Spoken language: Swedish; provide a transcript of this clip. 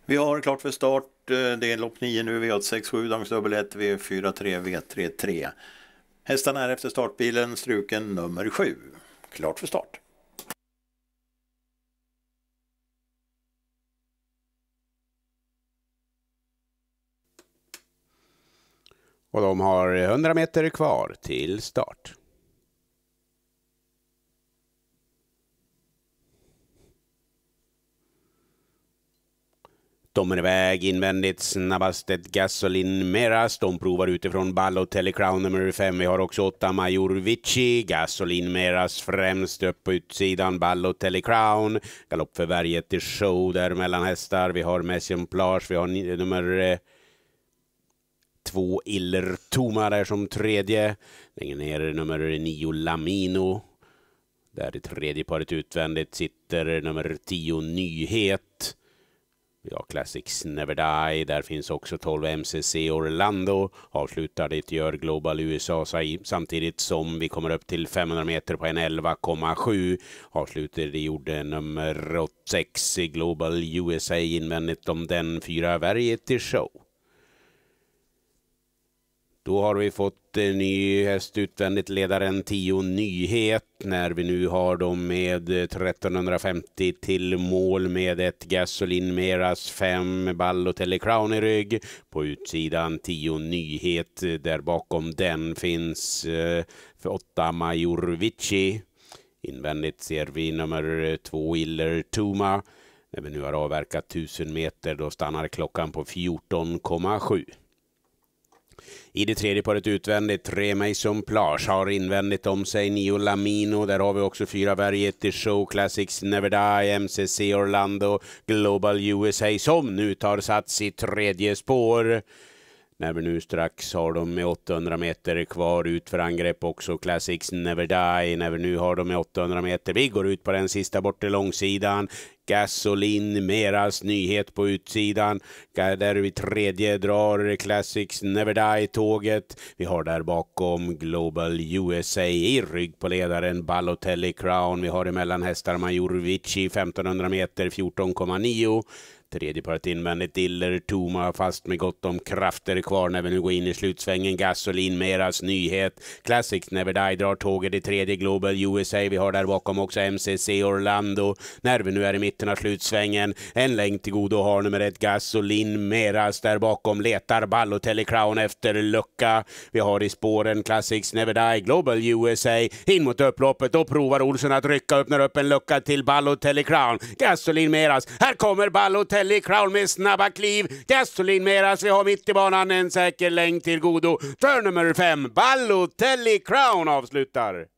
Vi har klart för start, det är lopp 9 nu, V86 dagens dubbel 1, V43, V33. Hästarna är efter startbilen, struken nummer 7. Klart för start. Och de har 100 meter kvar till start. De är iväg invändigt snabbast ett Gasolin Meras. De provar utifrån Balotelli Crown nummer 5. Vi har också 8 Major Vici. Gasolin Meras främst upp på utsidan. Balotelli Crown. Galopp för Varjet i show där mellan hästar. Vi har Messium Plage. Vi har nummer 2 Iller Toma där som tredje. Längre ner nummer 9 Lamino. Där i tredje paret utvändigt sitter nummer 10 Nyhet. Vi har Classics Never Die, där finns också 12 MCC Orlando, avslutar det gör Global USA samtidigt som vi kommer upp till 500 meter på en 11,7. Avslutar det gjorde nummer 6 Global USA invändigt om den 4 Variety Show. Då har vi fått en ny häst utvändigt, ledaren 10 Nyhet, när vi nu har dem med 1350 till mål med ett Gasolin Meras 5 Balotelli Crown i rygg. På utsidan 10 Nyhet, där bakom den finns 8 Major Vici. Invändigt ser vi nummer 2 Iller Toma. När vi nu har avverkat 1000 meter då stannar klockan på 14,7. I det tredje paret utvändigt 3 Mason Plage har invändigt om sig 9 Lamino. Där har vi också 4 Variety Show, Classics Never Die, MCC Orlando, Global USA som nu tar sats i tredje spår. När vi nu strax har de med 800 meter kvar ut för angrepp också Classics Never Die. När vi nu har de med 800 meter, vi går ut på den sista bort till långsidan. Gasolin Meras Nyhet på utsidan. Där vi tredje drar Classics Never Die tåget. Vi har där bakom Global USA i rygg på ledaren Balotelli Crown. Vi har emellan hästar Major Vici 1500 meter 14,9. Tredje paret invändigt Iller Toma fast med gott om krafter kvar när vi nu går in i slutsvängen. Gasolin Meras Nyhet. Classics Never Die drar tåget i tredje Global USA. Vi har där bakom också MCC Orlando. När vi nu är i mitten av slutsvängen. En längd till godo har nummer 1 Gasolin Meras. Där bakom letar Balotelli Crown efter lucka. Vi har i spåren Classics Never Die, Global USA. In mot upploppet och provar Olsson att rycka, öppnar upp en lucka till Balotelli Crown. Gasolin Meras. Här kommer Balotelli Crown med snabba kliv. Gasolin Meras, vi har mitt i banan en säker längd till godo. För nummer 5 Balotelli Crown avslutar.